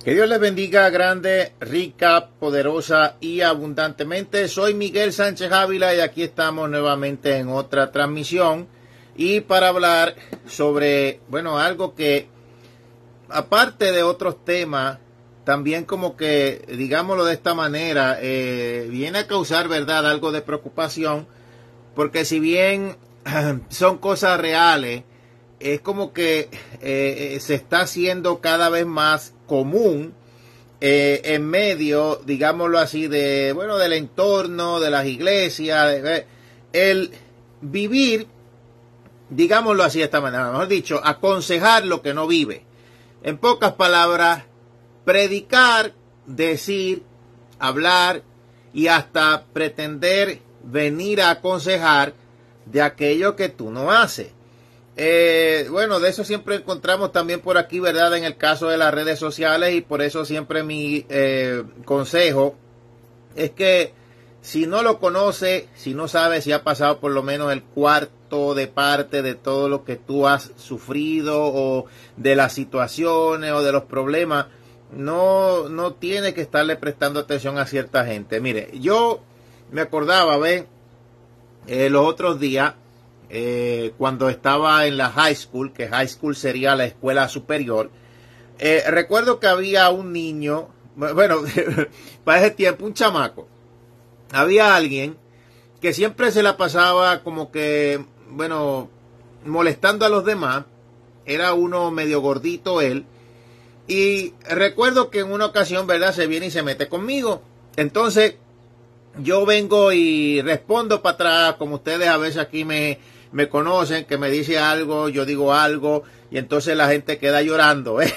Que Dios les bendiga grande, rica, poderosa y abundantemente. Soy Miguel Sánchez Ávila y aquí estamos nuevamente en otra transmisión y para hablar sobre, algo que aparte de otros temas, también como que, digámoslo de esta manera, viene a causar, ¿verdad?, algo de preocupación, porque si bien son cosas reales, es como que se está haciendo cada vez más común en medio, digámoslo así, del entorno, de las iglesias, el vivir, digámoslo así de esta manera, mejor dicho, aconsejar lo que no vive. En pocas palabras, predicar, decir, hablar y hasta pretender venir a aconsejar de aquello que tú no haces. De eso siempre encontramos también por aquí, ¿verdad? En el caso de las redes sociales, y por eso siempre mi consejo es que si no lo conoce, si no sabe, si ha pasado por lo menos el cuarto de parte de todo lo que tú has sufrido o de las situaciones o de los problemas, no tiene que estarle prestando atención a cierta gente. Mire, yo me acordaba, los otros días, cuando estaba en la high school, que high school sería la escuela superior, recuerdo que había un niño, para ese tiempo, un chamaco, había alguien que siempre se la pasaba como que, molestando a los demás, era uno medio gordito él, y recuerdo que en una ocasión, ¿verdad?, se viene y se mete conmigo. Entonces, yo vengo y respondo para atrás, como ustedes a veces aquí me conocen, que me dice algo, yo digo algo, y entonces la gente queda llorando, O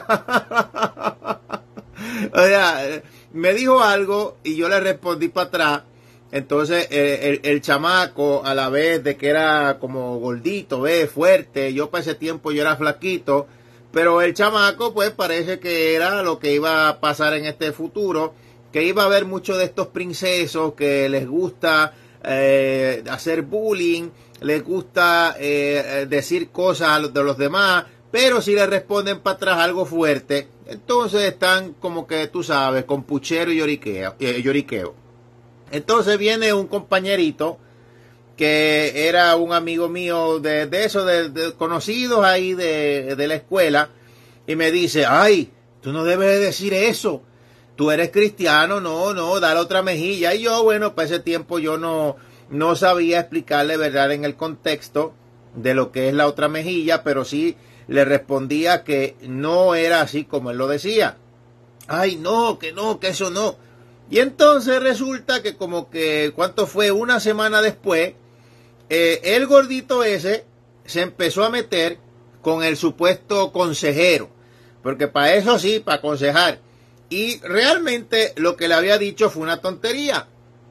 sea, me dijo algo y yo le respondí para atrás. Entonces el chamaco, a la vez de que era como gordito, fuerte, yo para ese tiempo yo era flaquito, pero el chamaco pues parece que era lo que iba a pasar en este futuro, que iba a haber muchos de estos princesos que les gusta hacer bullying, les gusta decir cosas de los demás, pero si le responden para atrás algo fuerte, entonces están como que, tú sabes, con puchero y lloriqueo. Entonces viene un compañerito que era un amigo mío de conocidos ahí de la escuela, y me dice: ay, tú no debes de decir eso, tú eres cristiano, no, dale otra mejilla. Y yo, para ese tiempo yo no sabía explicarle, ¿verdad?, en el contexto de lo que es la otra mejilla, pero sí le respondía que no era así como él lo decía. Ay, no, que eso no. Y entonces resulta que como que, ¿cuánto fue? Una semana después, el gordito ese se empezó a meter con el supuesto consejero, porque para eso sí, para aconsejar. Y realmente lo que le había dicho fue una tontería.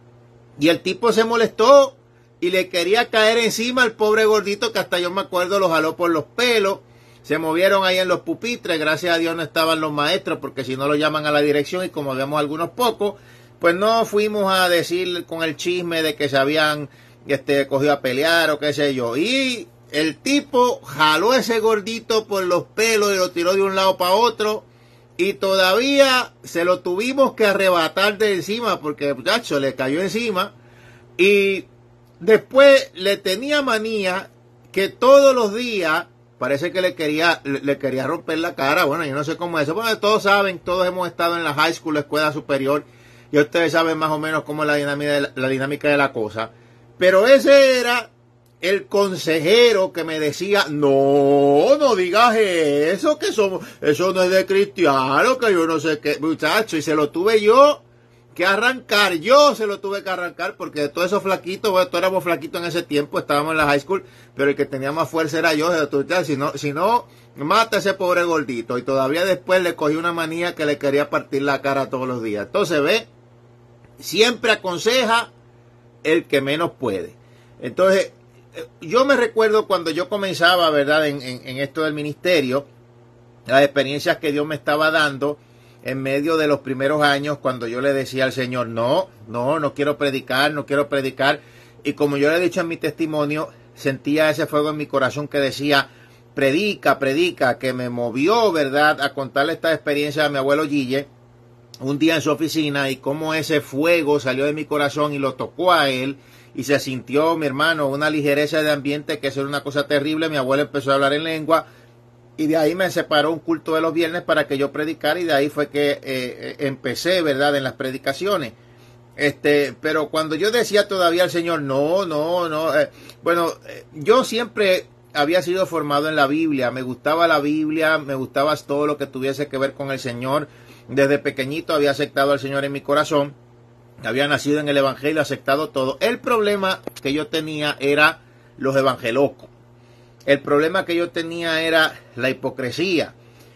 Y el tipo se molestó y le quería caer encima al pobre gordito, que hasta yo me acuerdo lo jaló por los pelos. Se movieron ahí en los pupitres, gracias a Dios no estaban los maestros, porque si no lo llaman a la dirección, y como vemos algunos pocos, pues no fuimos a decir con el chisme de que se habían cogido a pelear o qué sé yo. Y el tipo jaló a ese gordito por los pelos y lo tiró de un lado para otro, y todavía se lo tuvimos que arrebatar de encima, porque muchacho le cayó encima. Y después le tenía manía que todos los días parece que le quería romper la cara. Yo no sé cómo es eso. Todos saben, todos hemos estado en la high school, la escuela superior, y ustedes saben más o menos cómo es la dinámica de la cosa. Pero ese era el consejero que me decía: no digas eso, que eso no es de cristiano, que yo no sé qué, muchacho. Y se lo tuve yo que arrancar, porque de todos esos flaquitos, todos éramos flaquitos en ese tiempo, estábamos en la high school, pero el que tenía más fuerza era yo. Si no, mata a ese pobre gordito. Y todavía después le cogí una manía que le quería partir la cara todos los días. Entonces, siempre aconseja el que menos puede. Entonces, yo me recuerdo cuando yo comenzaba, ¿verdad?, en esto del ministerio, las experiencias que Dios me estaba dando en medio de los primeros años, cuando yo le decía al Señor: no quiero predicar. Y como yo le he dicho en mi testimonio, sentía ese fuego en mi corazón que decía: predica, que me movió, ¿verdad?, a contarle esta experiencia a mi abuelo Gille, un día en su oficina, y cómo ese fuego salió de mi corazón y lo tocó a él, y se sintió, mi hermano, una ligereza de ambiente, que eso era una cosa terrible. Mi abuelo empezó a hablar en lengua, y de ahí me separó un culto de los viernes para que yo predicara, y de ahí fue que empecé, ¿verdad?, en las predicaciones. Pero cuando yo decía todavía al Señor, no, yo siempre había sido formado en la Biblia, me gustaba la Biblia, me gustaba todo lo que tuviese que ver con el Señor. Desde pequeñito había aceptado al Señor en mi corazón, había nacido en el Evangelio, aceptado todo. El problema que yo tenía era los evangelocos. El problema que yo tenía era la hipocresía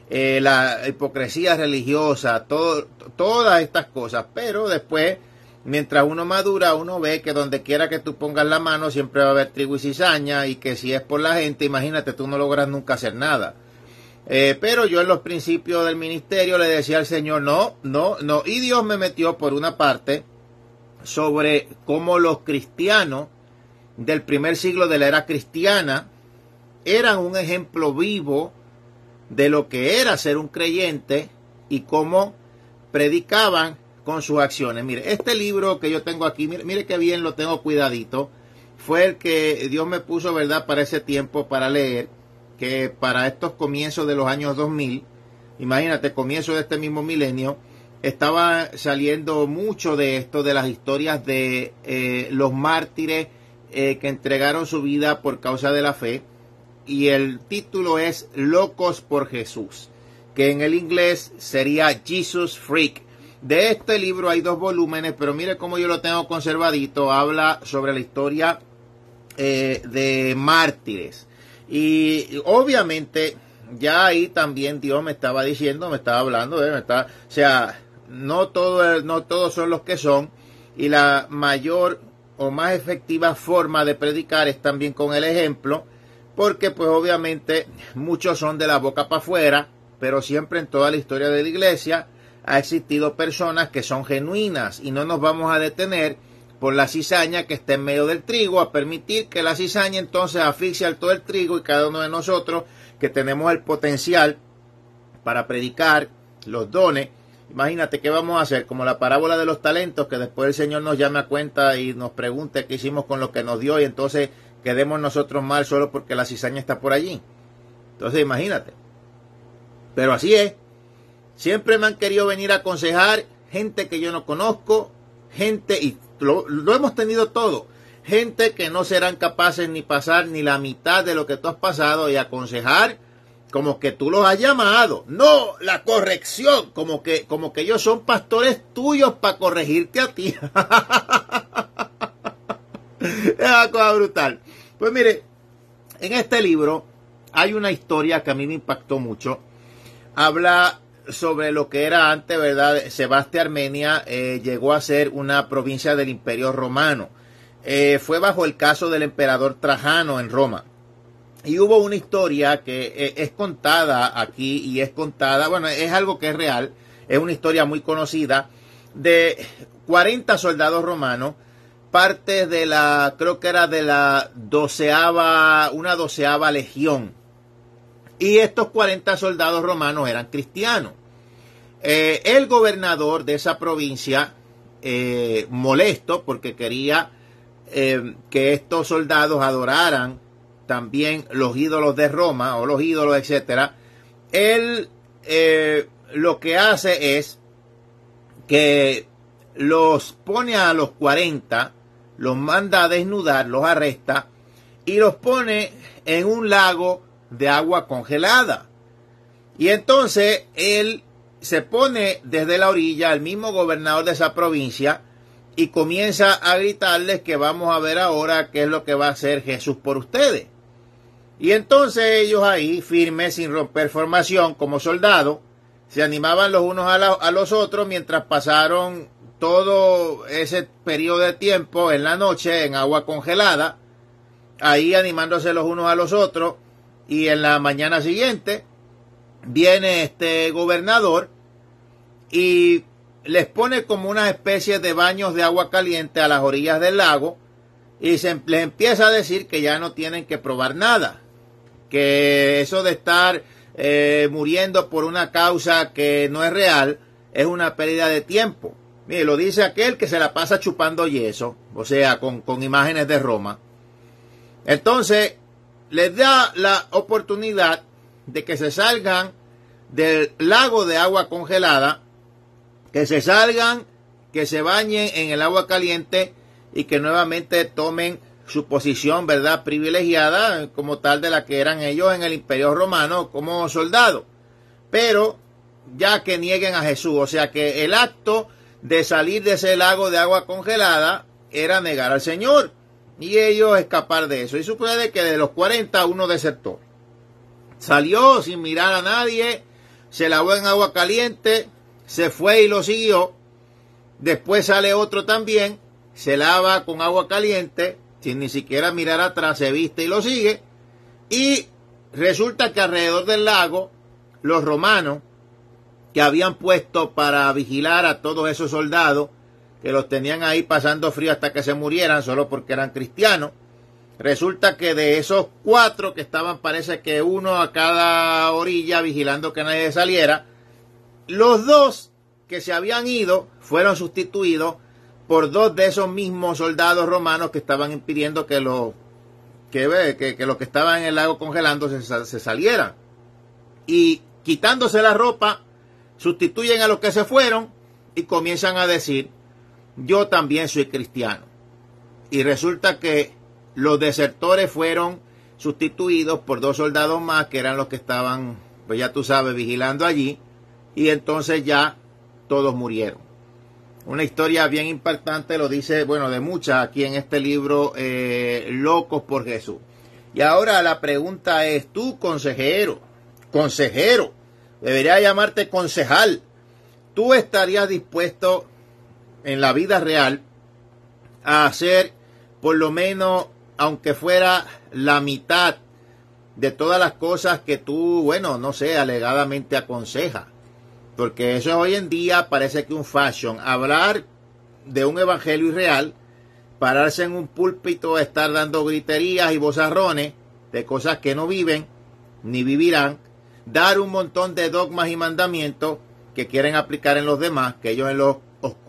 religiosa, todas estas cosas. Pero después, mientras uno madura, uno ve que donde quiera que tú pongas la mano siempre va a haber trigo y cizaña, y que si es por la gente, imagínate, tú no logras nunca hacer nada. Pero yo en los principios del ministerio le decía al Señor, no, y Dios me metió por una parte sobre cómo los cristianos del primer siglo de la era cristiana eran un ejemplo vivo de lo que era ser un creyente y cómo predicaban con sus acciones. Mire, este libro que yo tengo aquí, mire qué bien lo tengo cuidadito, fue el que Dios me puso, ¿verdad?, para ese tiempo para leer, que para estos comienzos de los años 2000, imagínate, comienzo de este mismo milenio, estaba saliendo mucho de esto, de las historias de los mártires que entregaron su vida por causa de la fe, y el título es Locos por Jesús, que en el inglés sería Jesus Freak. De este libro hay 2 volúmenes, pero mire cómo yo lo tengo conservadito. Habla sobre la historia de mártires. Y obviamente ya ahí también Dios me estaba diciendo, me estaba hablando, o sea, no todos son los que son, y la mayor o más efectiva forma de predicar es también con el ejemplo, porque pues obviamente muchos son de la boca para afuera, pero siempre en toda la historia de la iglesia ha existido personas que son genuinas, y no nos vamos a detener por la cizaña que está en medio del trigo, a permitir que la cizaña entonces asfixie todo el trigo, y cada uno de nosotros que tenemos el potencial para predicar los dones. Imagínate qué vamos a hacer, como la parábola de los talentos, que después el Señor nos llame a cuenta y nos pregunte qué hicimos con lo que nos dio, y entonces quedemos nosotros mal solo porque la cizaña está por allí. Entonces imagínate. Pero así es. Siempre me han querido venir a aconsejar gente que yo no conozco, gente, y lo hemos tenido todo, gente que no serán capaces ni pasar ni la mitad de lo que tú has pasado, y aconsejar como que tú los has llamado. No, la corrección, como que ellos son pastores tuyos para corregirte a ti. Es una cosa brutal. Pues mire, en este libro hay una historia que a mí me impactó mucho. Habla sobre lo que era antes, ¿verdad? Sebastia Armenia llegó a ser una provincia del Imperio Romano. Fue bajo el caso del emperador Trajano en Roma. Y hubo una historia que es contada aquí, y es contada, bueno, es algo que es real, es una historia muy conocida, de 40 soldados romanos, parte de la, creo que era de la una 12ª legión. Y estos 40 soldados romanos eran cristianos. El gobernador de esa provincia, molesto porque quería que estos soldados adoraran también los ídolos de Roma, o los ídolos, etcétera, él lo que hace es que los pone a los 40, los manda a desnudar, los arresta y los pone en un lago de agua congelada. Y entonces él se pone desde la orilla, el mismo gobernador de esa provincia, y comienza a gritarles que vamos a ver ahora qué es lo que va a hacer Jesús por ustedes. Y entonces ellos ahí, firmes, sin romper formación, como soldados, se animaban los unos a los otros, mientras pasaron todo ese periodo de tiempo en la noche en agua congelada, ahí animándose los unos a los otros. Y en la mañana siguiente viene este gobernador y les pone como una especie de baños de agua caliente a las orillas del lago, y les empieza a decir que ya no tienen que probar nada, que eso de estar muriendo por una causa que no es real es una pérdida de tiempo. Mire, lo dice aquel que se la pasa chupando yeso, o sea, con imágenes de Roma. Entonces, les da la oportunidad de que se salgan del lago de agua congelada, que se salgan, que se bañen en el agua caliente y que nuevamente tomen su posición, ¿verdad?, privilegiada como tal de la que eran ellos en el Imperio Romano como soldados. Pero ya que nieguen a Jesús, o sea que el acto de salir de ese lago de agua congelada era negar al Señor y ellos escapar de eso. Y sucede que de los 40 uno desertó. Salió sin mirar a nadie, se lavó en agua caliente, se fue y lo siguió. Después sale otro también, se lava con agua caliente, sin ni siquiera mirar atrás, se viste y lo sigue. Y resulta que alrededor del lago, los romanos, que habían puesto para vigilar a todos esos soldados, que los tenían ahí pasando frío hasta que se murieran, solo porque eran cristianos, resulta que de esos 4 que estaban, parece que uno a cada orilla, vigilando que nadie saliera, los 2 que se habían ido fueron sustituidos por 2 de esos mismos soldados romanos que estaban impidiendo que los que estaban en el lago congelando se salieran. Y quitándose la ropa, sustituyen a los que se fueron y comienzan a decir, yo también soy cristiano. Y resulta que los desertores fueron sustituidos por 2 soldados más, que eran los que estaban, pues ya tú sabes, vigilando allí, y entonces ya todos murieron. Una historia bien impactante, lo dice, bueno, de muchas aquí en este libro, Locos por Jesús. Y ahora la pregunta es, tú consejero, debería llamarte concejal, ¿tú estarías dispuesto en la vida real a hacer por lo menos, aunque fuera la mitad de todas las cosas que tú, bueno, no sé, alegadamente aconsejas? Porque eso hoy en día parece que un fashion, hablar de un evangelio irreal, pararse en un púlpito, estar dando griterías y vozarrones de cosas que no viven ni vivirán, dar un montón de dogmas y mandamientos que quieren aplicar en los demás, que ellos en lo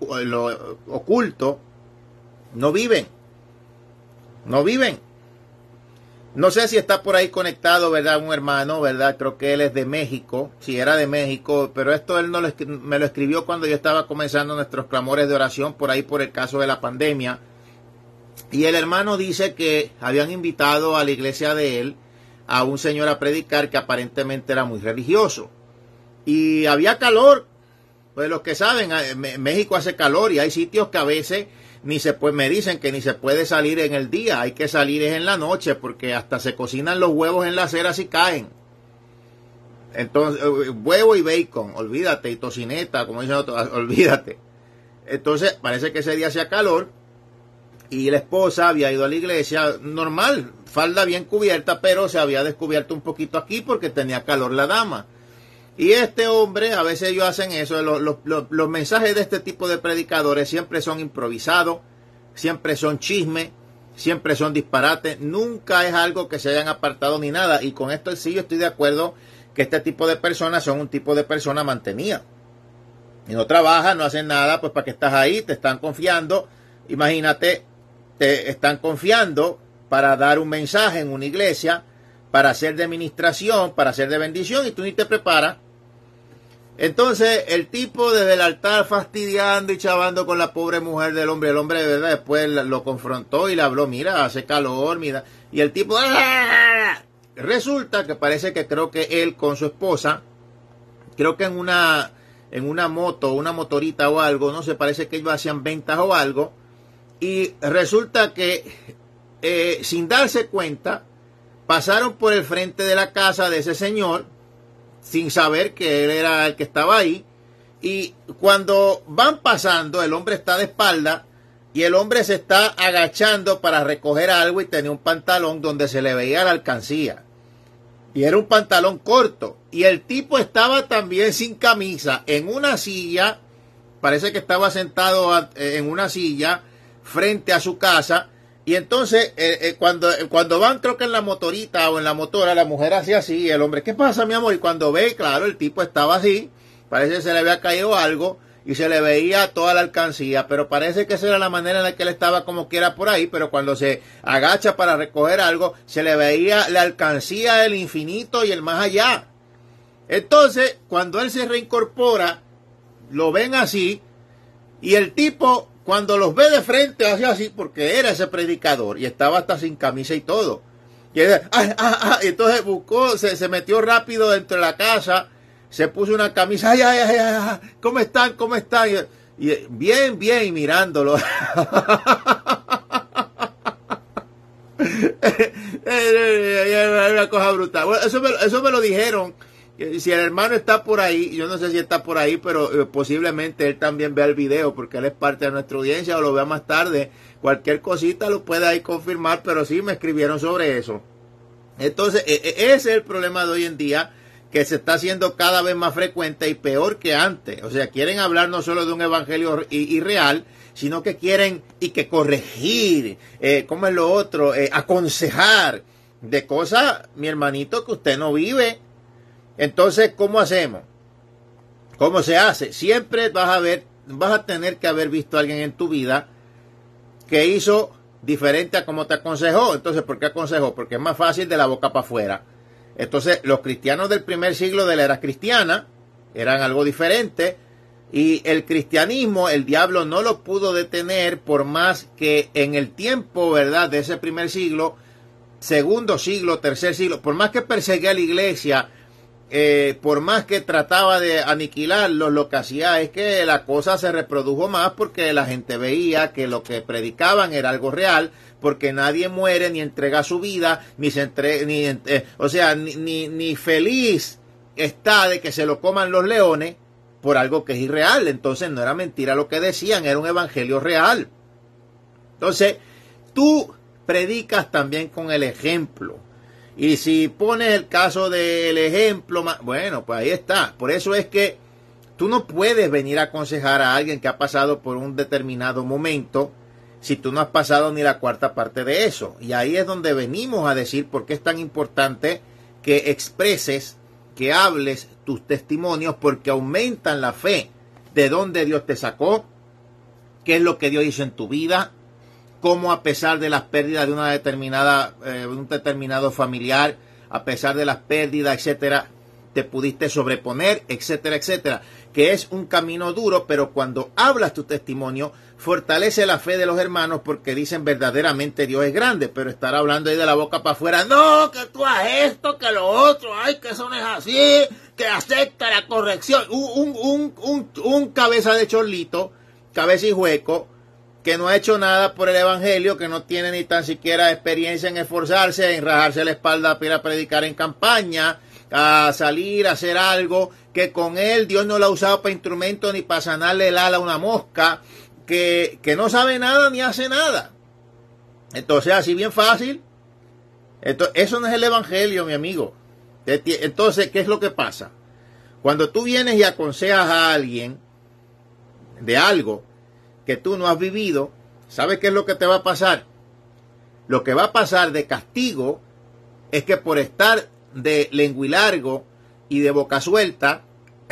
oculto no viven. No sé si está por ahí conectado, ¿verdad? Un hermano, ¿verdad? Creo que él es de México. Sí, era de México, pero esto él me lo escribió cuando yo estaba comenzando nuestros clamores de oración por ahí por el caso de la pandemia. Y el hermano dice que habían invitado a la iglesia de él a un señor a predicar que aparentemente era muy religioso. Y había calor. Pues los que saben, México hace calor y hay sitios que a veces me dicen que ni se puede salir en el día, hay que salir en la noche porque hasta se cocinan los huevos en la acera si caen. Entonces, huevo y bacon, olvídate, y tocineta, como dicen otros, olvídate. Entonces, parece que ese día hacía calor y la esposa había ido a la iglesia normal, falda bien cubierta, pero se había descubierto un poquito aquí porque tenía calor la dama. Y este hombre, a veces ellos hacen eso, los mensajes de este tipo de predicadores siempre son improvisados, siempre son chismes, siempre son disparates, nunca es algo que se hayan apartado ni nada. Y con esto sí yo estoy de acuerdo que este tipo de personas son un tipo de persona mantenida. Y no trabajan, no hacen nada, pues para que estás ahí, te están confiando. Imagínate, te están confiando para dar un mensaje en una iglesia, para hacer de administración, para hacer de bendición, y tú ni te preparas. Entonces, el tipo desde el altar fastidiando y chavando con la pobre mujer del hombre, el hombre de verdad después lo confrontó y le habló, mira, hace calor, mira, y el tipo, ¡ah! Resulta que parece que creo que él con su esposa, creo que en una moto, una motorita o algo, no sé, parece que ellos hacían ventas o algo, y resulta que sin darse cuenta, pasaron por el frente de la casa de ese señor, sin saber que él era el que estaba ahí, y cuando van pasando, el hombre está de espalda, y el hombre se está agachando para recoger algo, y tenía un pantalón donde se le veía la alcancía, y era un pantalón corto, y el tipo estaba también sin camisa, en una silla, parece que estaba sentado en una silla, frente a su casa, Y entonces, cuando van, creo que en la motorita o en la motora, la mujer hacía así, y el hombre, ¿qué pasa, mi amor? Y cuando ve, claro, el tipo estaba así, parece que se le había caído algo, y se le veía toda la alcancía, pero parece que esa era la manera en la que él estaba como quiera por ahí, pero cuando se agacha para recoger algo, se le veía la alcancía del infinito y el más allá. Entonces, cuando él se reincorpora, lo ven así, y el tipo, cuando los ve de frente, hace así, porque era ese predicador, y estaba hasta sin camisa y todo. Y entonces buscó, se metió rápido dentro de la casa, se puso una camisa, ¿cómo están? ¿Cómo están? Y bien, bien, y mirándolo. Una cosa brutal. Bueno, eso me lo dijeron. Si el hermano está por ahí, yo no sé si está por ahí, pero posiblemente él también vea el video, porque él es parte de nuestra audiencia, o lo vea más tarde. Cualquier cosita lo puede ahí confirmar, pero sí me escribieron sobre eso. Entonces, ese es el problema de hoy en día, que se está haciendo cada vez más frecuente y peor que antes. O sea, quieren hablar no solo de un evangelio irreal, sino que quieren y que corregir, ¿cómo es lo otro? Aconsejar de cosas, mi hermanito, que usted no vive. Entonces, ¿cómo hacemos? ¿Cómo se hace? Siempre vas a tener que haber visto a alguien en tu vida que hizo diferente a como te aconsejó. Entonces, ¿por qué aconsejó? Porque es más fácil de la boca para afuera. Entonces, los cristianos del primer siglo de la era cristiana eran algo diferente, y el cristianismo, el diablo no lo pudo detener, por más que en el tiempo, ¿verdad?, de ese primer siglo, segundo siglo, tercer siglo, por más que perseguía a la iglesia, por más que trataba de aniquilarlos, lo que hacía es que la cosa se reprodujo más, porque la gente veía que lo que predicaban era algo real, porque nadie muere ni entrega su vida, ni feliz está de que se lo coman los leones por algo que es irreal. Entonces no era mentira lo que decían, era un evangelio real. Entonces tú predicas también con el ejemplo. Y si pones el caso del ejemplo, bueno, pues ahí está. Por eso es que tú no puedes venir a aconsejar a alguien que ha pasado por un determinado momento si tú no has pasado ni la cuarta parte de eso. Y ahí es donde venimos a decir por qué es tan importante que expreses, que hables tus testimonios, porque aumentan la fe de dónde Dios te sacó, qué es lo que Dios hizo en tu vida, cómo a pesar de las pérdidas de un determinado familiar, a pesar de las pérdidas, etcétera, te pudiste sobreponer, etcétera, etcétera. Que es un camino duro, pero cuando hablas tu testimonio, fortalece la fe de los hermanos, porque dicen verdaderamente Dios es grande, pero estar hablando ahí de la boca para afuera, no, que tú haces esto, que lo otro, ay, que eso no es así, que acepta la corrección. Un cabeza de chorlito, cabeza y hueco, que no ha hecho nada por el evangelio, que no tiene ni tan siquiera experiencia en esforzarse, en rajarse la espalda para ir a predicar en campaña, a salir a hacer algo, que con él Dios no lo ha usado para instrumento ni para sanarle el ala a una mosca, que no sabe nada ni hace nada. Entonces, así bien fácil. Eso no es el evangelio, mi amigo. Entonces, ¿qué es lo que pasa? Cuando tú vienes y aconsejas a alguien de algo que tú no has vivido, ¿sabes qué es lo que te va a pasar? Lo que va a pasar de castigo es que por estar de lenguilargo y de boca suelta,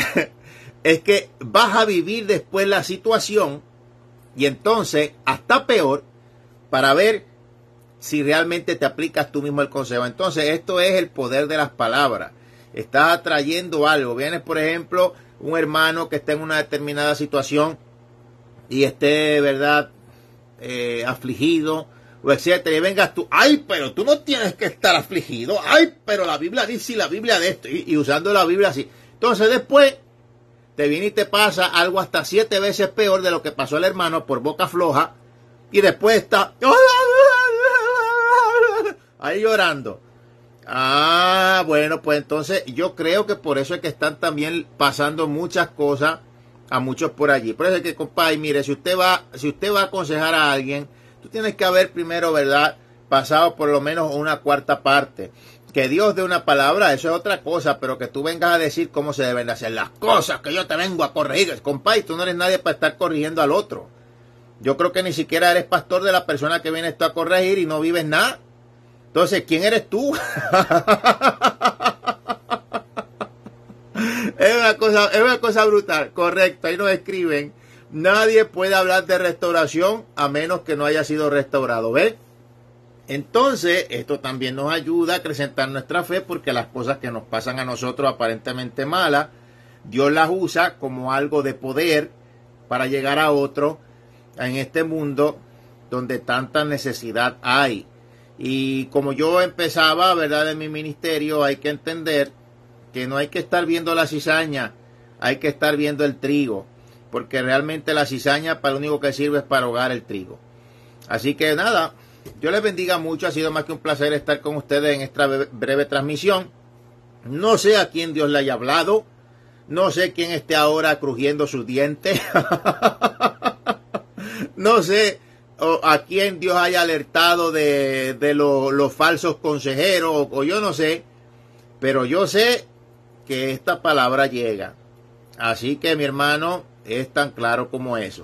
es que vas a vivir después la situación, y entonces hasta peor, para ver si realmente te aplicas tú mismo el consejo. Entonces esto es el poder de las palabras. Estás atrayendo algo. Vienes, por ejemplo, un hermano que está en una determinada situación y esté, ¿verdad?, afligido, o etcétera, y vengas tú, ay, pero tú no tienes que estar afligido, ay, pero la Biblia dice, la Biblia de esto, y usando la Biblia así. Entonces después te viene y te pasa algo hasta 7 veces peor de lo que pasó el hermano por boca floja, y después está ahí llorando. Ah, bueno, pues entonces yo creo que por eso es que están también pasando muchas cosas a muchos por allí. Por eso es que, compadre, mire, si usted va a aconsejar a alguien, tú tienes que haber primero, ¿verdad?, pasado por lo menos una cuarta parte. Que Dios dé una palabra, eso es otra cosa, pero que tú vengas a decir cómo se deben de hacer las cosas, que yo te vengo a corregir. Compadre, tú no eres nadie para estar corrigiendo al otro. Yo creo que ni siquiera eres pastor de la persona que vienes tú a corregir y no vives nada. Entonces, ¿quién eres tú? Es una cosa brutal. Correcto, ahí nos escriben. Nadie puede hablar de restauración a menos que no haya sido restaurado. ¿Ves? Entonces, esto también nos ayuda a acrecentar nuestra fe, porque las cosas que nos pasan a nosotros aparentemente malas, Dios las usa como algo de poder para llegar a otro en este mundo donde tanta necesidad hay. Y como yo empezaba, ¿verdad?, en mi ministerio, hay que entender que no hay que estar viendo la cizaña, hay que estar viendo el trigo, porque realmente la cizaña para lo único que sirve es para ahogar el trigo. Así que nada, Dios les bendiga mucho, ha sido más que un placer estar con ustedes en esta breve transmisión. No sé a quién Dios le haya hablado, no sé quién esté ahora crujiendo sus dientes, no sé a quién Dios haya alertado de los falsos consejeros, o yo no sé, pero yo sé que esta palabra llega. Así que, mi hermano, es tan claro como eso.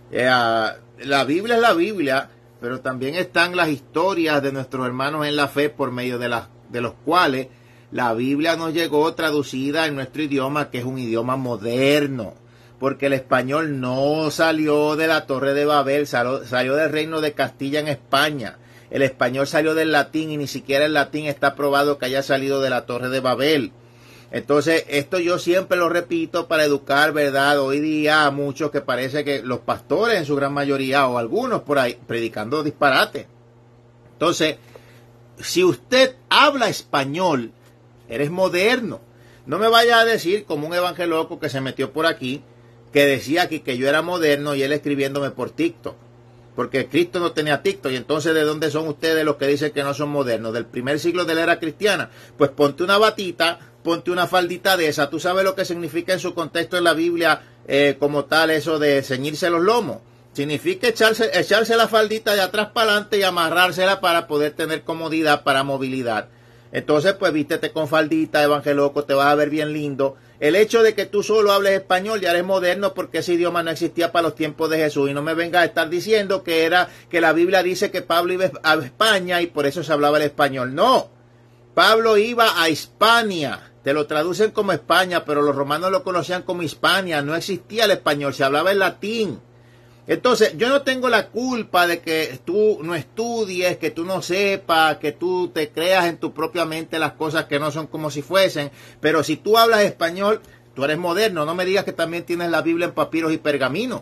La Biblia es la Biblia, pero también están las historias de nuestros hermanos en la fe, por medio de los cuales la Biblia nos llegó traducida en nuestro idioma, que es un idioma moderno, porque el español no salió de la Torre de Babel, salió del reino de Castilla en España. El español salió del latín, y ni siquiera el latín está probado que haya salido de la Torre de Babel. Entonces, esto yo siempre lo repito para educar, ¿verdad? Hoy día a muchos que parece que los pastores en su gran mayoría, o algunos por ahí, predicando disparate. Entonces, si usted habla español, eres moderno. No me vaya a decir, como un evangeloco que se metió por aquí, que decía aquí que yo era moderno y él escribiéndome por TikTok. Porque Cristo no tenía TikTok. Y entonces, ¿de dónde son ustedes los que dicen que no son modernos? ¿Del primer siglo de la era cristiana? Pues ponte una batita, ponte una faldita de esa. ¿Tú sabes lo que significa en su contexto en la Biblia como tal eso de ceñirse los lomos? Significa echarse la faldita de atrás para adelante y amarrársela para poder tener comodidad para movilidad. Entonces, pues vístete con faldita, evangeloco, te vas a ver bien lindo. El hecho de que tú solo hables español ya eres moderno, porque ese idioma no existía para los tiempos de Jesús. Y no me vengas a estar diciendo que la Biblia dice que Pablo iba a España y por eso se hablaba el español. No, Pablo iba a Hispania. Te lo traducen como España, pero los romanos lo conocían como Hispania. No existía el español, se hablaba el latín. Entonces, yo no tengo la culpa de que tú no estudies, que tú no sepas, que tú te creas en tu propia mente las cosas que no son como si fuesen. Pero si tú hablas español, tú eres moderno. No me digas que también tienes la Biblia en papiros y pergaminos.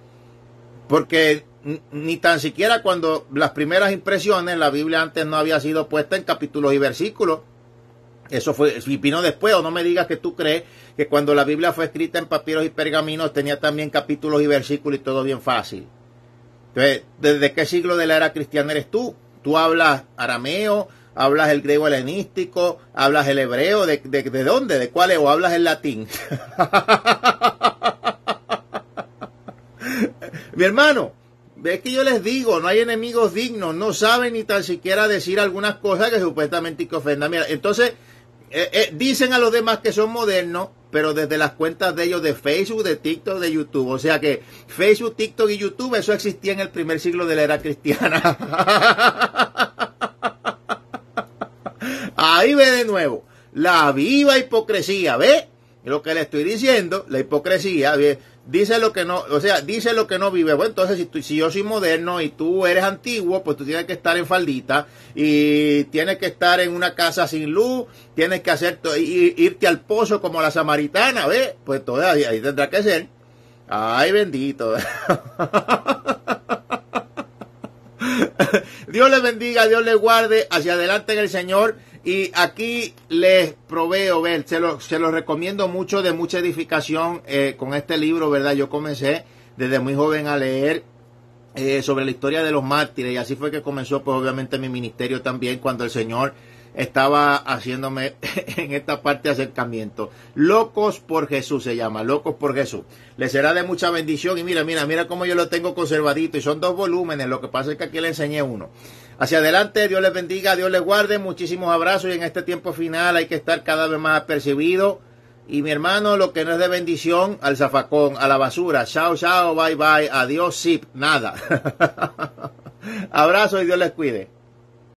Porque ni tan siquiera cuando las primeras impresiones, la Biblia antes no había sido puesta en capítulos y versículos. Eso vino después. O no me digas que tú crees que cuando la Biblia fue escrita en papiros y pergaminos tenía también capítulos y versículos y todo bien fácil. Entonces, ¿desde qué siglo de la era cristiana eres tú? ¿Tú hablas arameo? ¿Hablas el griego helenístico? ¿Hablas el hebreo? ¿De dónde? ¿De cuál es? ¿O hablas el latín? Mi hermano, es que yo les digo, no hay enemigos dignos, no saben ni tan siquiera decir algunas cosas que supuestamente que ofendan. Mira, entonces dicen a los demás que son modernos, pero desde las cuentas de ellos de Facebook, de TikTok, de YouTube. O sea que Facebook, TikTok y YouTube, eso existía en el primer siglo de la era cristiana. Ahí ve de nuevo la viva hipocresía, ¿ve? Lo que le estoy diciendo, la hipocresía, ¿ve? Dice lo que no, o sea, dice lo que no vive. Bueno, entonces si yo soy moderno y tú eres antiguo, pues tú tienes que estar en faldita y tienes que estar en una casa sin luz, tienes que irte al pozo como la samaritana, ¿ves? Pues todavía ahí tendrá que ser. Ay, bendito. Dios les bendiga, Dios les guarde, hacia adelante en el Señor. Y aquí les proveo, se los recomiendo mucho, de mucha edificación con este libro, ¿verdad? Yo comencé desde muy joven a leer sobre la historia de los mártires, y así fue que comenzó, pues obviamente, mi ministerio también, cuando el Señor estaba haciéndome en esta parte de acercamiento. Locos por Jesús se llama, Locos por Jesús. Les será de mucha bendición. Y mira cómo yo lo tengo conservadito, y son 2 volúmenes, lo que pasa es que aquí le enseñé uno. Hacia adelante, Dios les bendiga, Dios les guarde, muchísimos abrazos, y en este tiempo final hay que estar cada vez más apercibido Y mi hermano, lo que no es de bendición, al zafacón, a la basura. Chao, chao, bye, bye. Adiós, zip, nada. Abrazo y Dios les cuide.